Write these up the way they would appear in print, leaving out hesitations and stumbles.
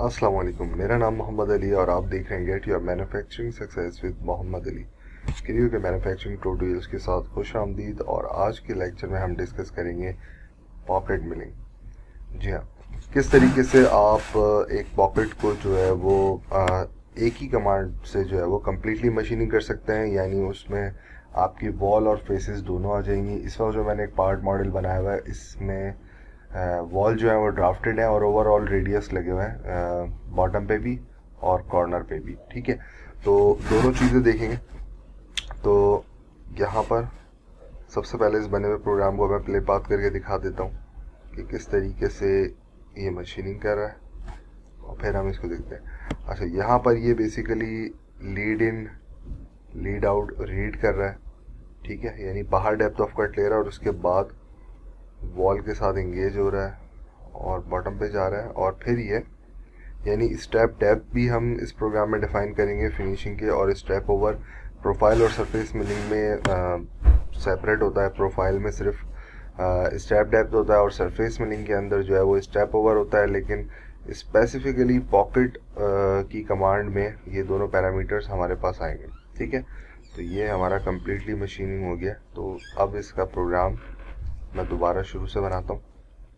अस्सलाम वालेकुम। मेरा नाम मोहम्मद अली और आप देख रहे हैं get your manufacturing success with Mohammad Ali. Creo के मैन्युफैक्चरिंग ट्यूटोरियल्स के साथ खुश आमदीद। और आज के लेक्चर में हम डिस्कस करेंगे पॉकेट मिलिंग। जी हाँ, किस तरीके से आप एक पॉकेट को जो है वो एक ही कमांड से जो है वो कम्प्लीटली मशीनिंग कर सकते हैं, यानी उसमें आपकी वॉल और फेसेस दोनों आ जाएंगी। इस वक्त जो मैंने एक पार्ट मॉडल बनाया हुआ है, इसमें वॉल जो है वो ड्राफ्टेड है और ओवरऑल रेडियस लगे हुए हैं बॉटम पे भी और कॉर्नर पे भी। ठीक है, तो दोनों चीज़ें देखेंगे। तो यहाँ पर सबसे पहले इस बने हुए प्रोग्राम को मैं प्ले बात करके दिखा देता हूँ कि किस तरीके से ये मशीनिंग कर रहा है और फिर हम इसको देखते हैं। अच्छा, यहाँ पर ये basically lead in lead out read कर रहा है। ठीक है, यानी बाहर डेप्थ ऑफ कट ले रहा है और उसके बाद वॉल के साथ इंगेज हो रहा है और बॉटम पे जा रहा है। और फिर ये यानी स्टेप डेप्थ भी हम इस प्रोग्राम में डिफाइन करेंगे फिनिशिंग के। और स्टेप ओवर प्रोफाइल और सरफेस मिलिंग में सेपरेट होता है। प्रोफाइल में सिर्फ स्टेप डेप्थ होता है और सरफेस मिलिंग के अंदर जो है वो स्टेप ओवर होता है। लेकिन स्पेसिफिकली पॉकेट की कमांड में ये दोनों पैरामीटर्स हमारे पास आएंगे। ठीक है, तो ये हमारा कम्प्लीटली मशीनिंग हो गया। तो अब इसका प्रोग्राम मैं दोबारा शुरू से बनाता हूँ।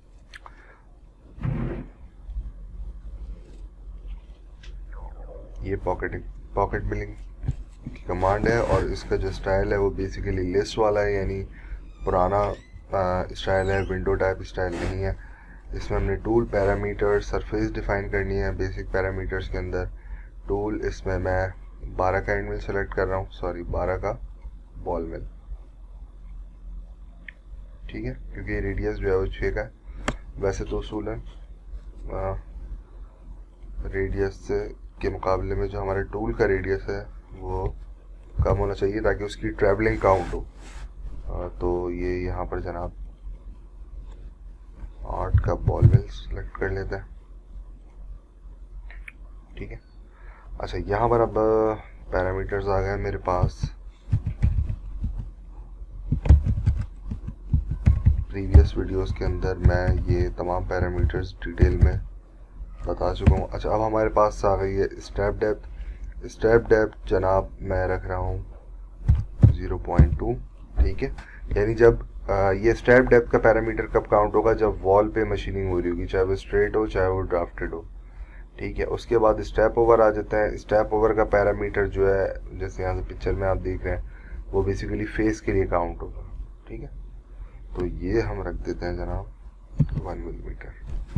ये पॉकेट मिलिंग की कमांड है और इसका जो स्टाइल है वो बेसिकली लिस्ट वाला है, यानी पुराना स्टाइल है, विंडो टाइप स्टाइल नहीं है। इसमें हमने टूल, पैरामीटर, सरफेस डिफाइन करनी है। बेसिक पैरामीटर्स के अंदर टूल, इसमें मैं 12 का एंड मिल सेलेक्ट कर रहा हूँ, सॉरी 12 का बॉल मिल। ठीक है, क्योंकि रेडियस जो है वो 6 का है। वैसे तो उसूलन रेडियस के मुकाबले में जो हमारे टूल का रेडियस है वो कम होना चाहिए ताकि उसकी ट्रैवलिंग काउंट हो। तो ये यहाँ पर जनाब 8 का बॉल मिल सेलेक्ट कर लेते हैं। ठीक है, अच्छा यहाँ पर अब पैरामीटर्स आ गए मेरे पास। प्रीवियस वीडियोस के अंदर मैं ये तमाम पैरामीटर्स डिटेल में बता चुका हूँ। अच्छा, अब हमारे पास आ गई है स्टेप डेप्थ। स्टेप डेप्थ जनाब मैं रख रहा हूँ 0.2। ठीक है, यानी जब ये स्टेप डेप्थ का पैरामीटर कब काउंट होगा, जब वॉल पे मशीनिंग हो रही होगी, चाहे वो स्ट्रेट हो चाहे वो ड्राफ्टेड हो। ठीक है, उसके बाद स्टेप ओवर आ जाता है। स्टेप ओवर का पैरामीटर जो है, जैसे यहाँ से पिक्चर में आप देख रहे हैं, वो बेसिकली फेस के लिए काउंट होगा। ठीक है, तो ये हम रख देते हैं जनाब 1 millimetre.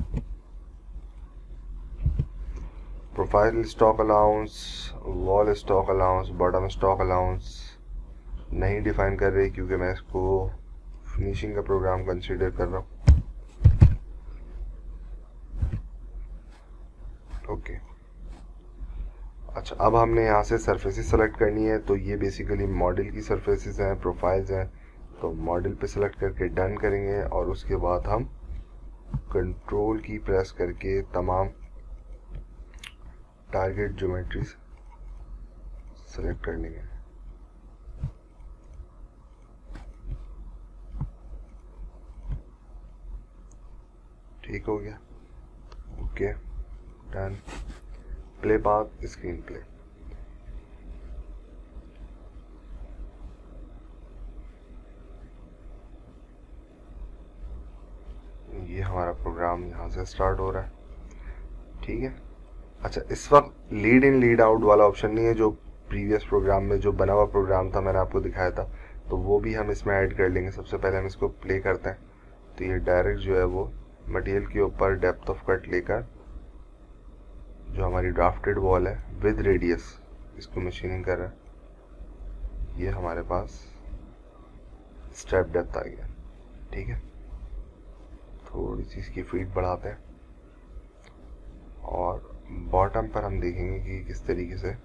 Profile stock allowance, wall stock allowance, bottom stock allowance नहीं डिफाइन कर रही क्योंकि मैं इसको फिनिशिंग का प्रोग्राम कंसीडर कर रहा हूँ। ओके, अच्छा अब हमने यहाँ से सरफेसेस सेलेक्ट करनी है। तो ये बेसिकली मॉडल की सरफेसेस हैं, प्रोफाइल्स हैं। तो मॉडल पे सेलेक्ट करके डन करेंगे और उसके बाद हम कंट्रोल की प्रेस करके तमाम टारगेट ज्योमेट्रीज सेलेक्ट कर लेंगे। ठीक हो गया, okay done. Play path screen play. ये हमारा प्रोग्राम यहाँ से स्टार्ट हो रहा है। ठीक है, अच्छा इस वक्त लीड इन लीड आउट वाला ऑप्शन नहीं है जो प्रीवियस प्रोग्राम में जो बना हुआ प्रोग्राम था, मैंने आपको दिखाया था। तो वो भी हम इसमें ऐड कर लेंगे। सबसे पहले हम इसको प्ले करते हैं। तो ये डायरेक्ट जो है वो मटेरियल के ऊपर डेप्थ ऑफ कट लेकर जो हमारी ड्राफ्टेड वॉल है विद रेडियस, इसको मशीनिंग कर रहा है। ये हमारे पास स्टेप डेप्थ आ गया। ठीक है, थोड़ी सी इसकी फीट बढ़ाते हैं और बॉटम पर हम देखेंगे कि किस तरीके से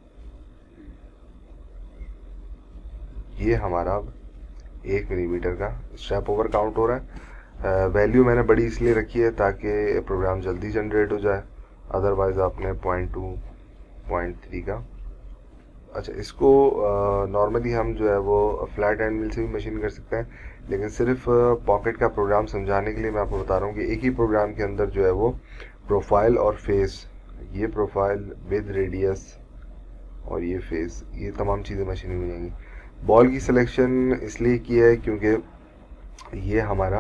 ये हमारा अब 1 मिलीमीटर का स्टेप ओवर काउंट हो रहा है। वैल्यू मैंने बड़ी इसलिए रखी है ताकि प्रोग्राम जल्दी जनरेट हो जाए, अदरवाइज आपने 0.2 0.3 का। अच्छा, इसको नॉर्मली हम जो है वो फ्लैट एंड मिल से भी मशीन कर सकते हैं, लेकिन सिर्फ पॉकेट का प्रोग्राम समझाने के लिए मैं आपको बता रहा हूँ कि एक ही प्रोग्राम के अंदर जो है वो प्रोफाइल और फेस, ये प्रोफाइल विद रेडियस और ये फेस, ये तमाम चीज़ें मशीनिंग हो जाएंगी। बॉल की सिलेक्शन इसलिए की है क्योंकि ये हमारा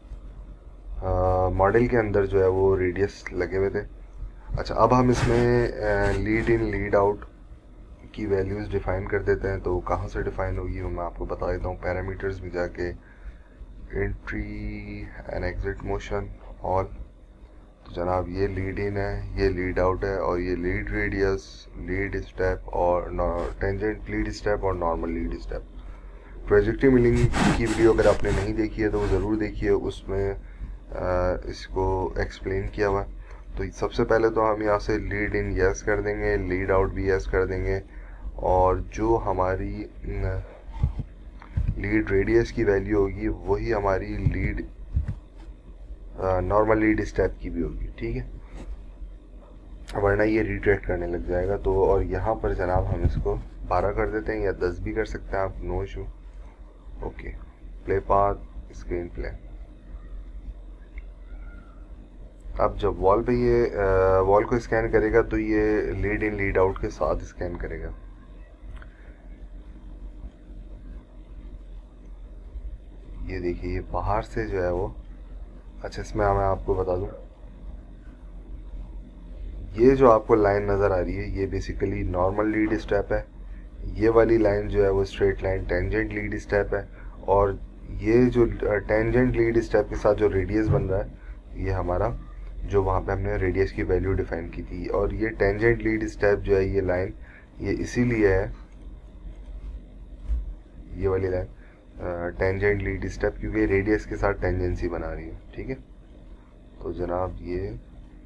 मॉडल के अंदर जो है वो रेडियस लगे हुए थे। अच्छा, अब हम इसमें लीड इन लीड आउट की वैल्यूज़ डिफ़ाइन कर देते हैं। तो कहाँ से डिफ़ाइन होगी वो मैं आपको बता देता हूँ। पैरामीटर्स में जाके entry and exit motion all, तो जनाब ये लीड इन है, ये लीड आउट है, और ये लीड रेडियस, लीड स्टेप और टेंजेंट लीड स्टेप और normal lead step. Trajectory milling की वीडियो अगर आपने नहीं देखी है तो वो ज़रूर देखिए, उसमें इसको एक्सप्लेन किया हुआ है। तो सबसे पहले तो हम यहाँ से लीड इन यस कर देंगे, लीड आउट भी यस कर देंगे, और जो हमारी लीड रेडियस की वैल्यू होगी वही हमारी लीड नॉर्मल लीड स्टेप की भी होगी, ठीक है, वरना ये रिट्रैक्ट करने लग जाएगा। तो और यहाँ पर जनाब हम इसको 12 कर देते हैं या 10 भी कर सकते हैं आप, no issue. Okay, play path, screen play. अब जब वॉल पे ये वॉल को स्कैन करेगा तो ये लीड इन लीड आउट के साथ स्कैन करेगा। ये देखिए, ये बाहर से जो है वो, अच्छा इसमें मैं आपको बता दूं, ये जो आपको लाइन नज़र आ रही है ये बेसिकली नॉर्मल लीड स्टेप है। ये वाली लाइन जो है वो straight line tangent lead step है, और ये जो टेंजेंट लीड स्टेप के साथ जो रेडियस बन रहा है ये हमारा जो वहाँ पे हमने रेडियस की वैल्यू डिफाइन की थी। और ये टेंजेंट लीड स्टेप जो है ये लाइन, ये इसीलिए है ये वाली लाइन टेंजेंट लीड स्टेप, क्योंकि रेडियस के साथ टेंजेंसी बना रही है, ठीक है। तो जनाब ये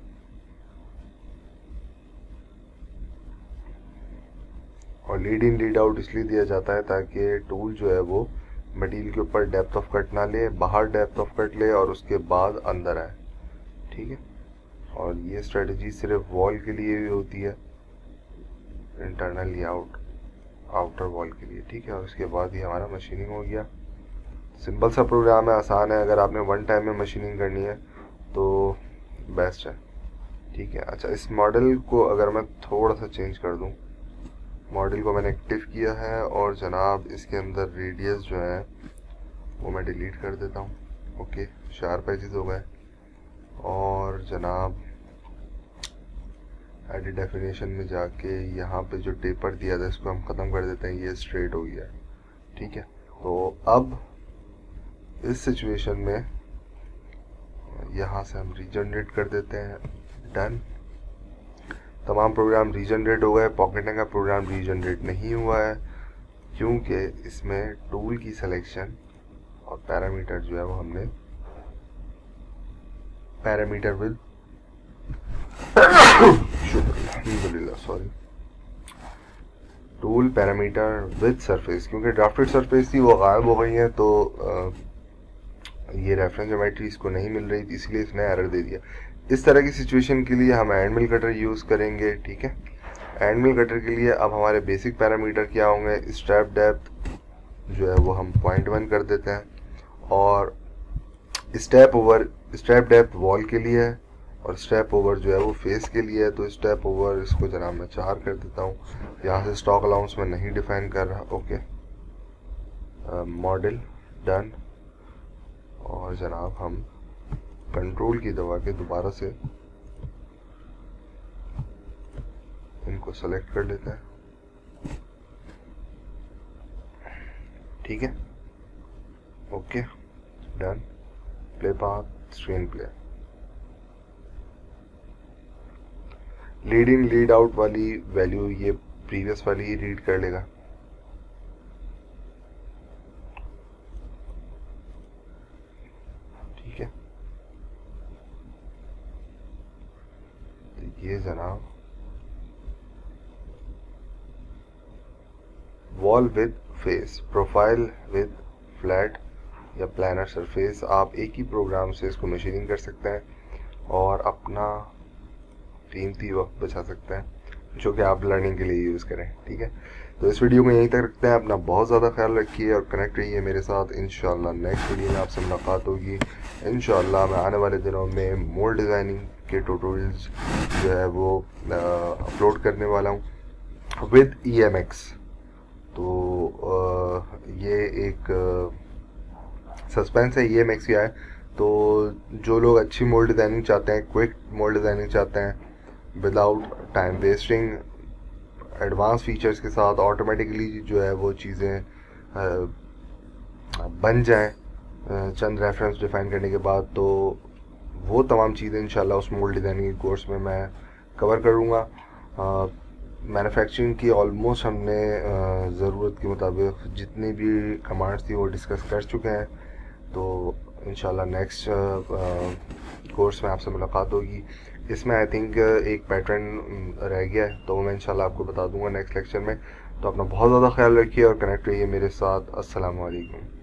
और लीड इन लीड आउट इसलिए दिया जाता है ताकि टूल जो है वो मटेरियल के ऊपर डेप्थ ऑफ कट ना ले, बाहर डेप्थ ऑफ कट ले और उसके बाद अंदर आए, ठीक है। और ये स्ट्रेटजी सिर्फ वॉल के लिए भी होती है, इंटरनल या आउटर वॉल के लिए, ठीक है। और उसके बाद ही हमारा मशीनिंग हो गया। सिंपल सा प्रोग्राम है, आसान है, अगर आपने वन टाइम में मशीनिंग करनी है तो बेस्ट है, ठीक है। अच्छा, इस मॉडल को अगर मैं थोड़ा सा चेंज कर दूं, मॉडल को मैंने एक्टिव किया है और जनाब इसके अंदर रेडियस जो है वो मैं डिलीट कर देता हूँ। ओके, शार्प एजेस हो गए, और जनाब एडिट डेफिनेशन में जाके यहाँ पे जो टेपर दिया था इसको हम ख़त्म कर देते हैं, ये स्ट्रेट हो गया, ठीक है। तो अब इस सिचुएशन में यहाँ से हम रीजनरेट कर देते हैं, डन। तमाम प्रोग्राम रीजनरेट हो गए। पॉकेटिंग का प्रोग्राम रीजनरेट नहीं हुआ है क्योंकि इसमें टूल की सिलेक्शन और पैरामीटर जो है वो हमने पैरामीटर विद अल्हम्दुलिल्लाह sorry tool parameter with surface, क्योंकि ड्राफ्टेड सरफेस थी वो गायब हो गई है, तो ये रेफरेंस ज्योमेट्री इसको नहीं मिल रही थी, इसलिए इसने एरर दे दिया। इस तरह की सिचुएशन के लिए हम एंड मिल कटर यूज़ करेंगे, ठीक है। एंड मिल कटर के लिए अब हमारे बेसिक पैरामीटर क्या होंगे, स्टेप डेप्थ जो है वो हम 0.1 कर देते हैं, और स्टेप डेप्थ वॉल के लिए है और स्टेप ओवर जो है वो फेस के लिए है। तो स्टेप ओवर इसको जनाब मैं 4 कर देता हूँ। यहाँ से स्टॉक अलाउंस में नहीं डिफाइन कर रहा, ओके। मॉडल डन, और जनाब हम कंट्रोल की दबा के दोबारा से इनको सेलेक्ट कर लेते हैं, ठीक है। Okay, done, play path, screen play. Lead in lead out वाली वैल्यू ये प्रीवियस वाली ही रीड कर लेगा, ठीक है। तो ये जनाब wall with face, profile with flat या प्लानर सरफेस, आप एक ही प्रोग्राम से इसको मशीनिंग कर सकते हैं और अपना कीमती वक्त बचा सकते हैं जो कि आप लर्निंग के लिए यूज़ करें, ठीक है। तो इस वीडियो को यहीं तक रखते हैं। अपना बहुत ज़्यादा ख्याल रखिए और कनेक्ट रहिए मेरे साथ। इंशाल्लाह नेक्स्ट वीडियो में आपसे मुलाकात होगी। इंशाल्लाह मैं आने वाले दिनों में मोल्ड डिज़ाइनिंग के ट्यूटोरियल्स जो है वो अपलोड करने वाला हूँ विद EMX। तो ये एक सस्पेंस है, EMX क्या है। तो जो लोग अच्छी मोल्ड डिज़ाइनिंग चाहते हैं, क्विक मोल्ड डिज़ाइनिंग चाहते हैं without time wasting, advance features के साथ ऑटोमेटिकली जो है वो चीज़ें बन जाएं चंद रेफरेंस डिफाइन करने के बाद, तो वो तमाम चीज़ें इंशाल्लाह उस मोल्ड डिज़ाइनिंग कोर्स में मैं कवर करूँगा। मैन्युफैक्चरिंग की ऑलमोस्ट हमने ज़रूरत के मुताबिक जितनी भी कमांड्स थी वो डिस्कस कर चुके हैं। तो इंशाल्लाह नेक्स्ट कोर्स में आपसे मुलाकात होगी। इसमें आई थिंक एक पैटर्न रह गया है, तो वो मैं इंशाल्लाह आपको बता दूंगा नेक्स्ट लेक्चर में। तो अपना बहुत ज़्यादा ख्याल रखिए और कनेक्ट रहिए मेरे साथ। अस्सलाम वालेकुम।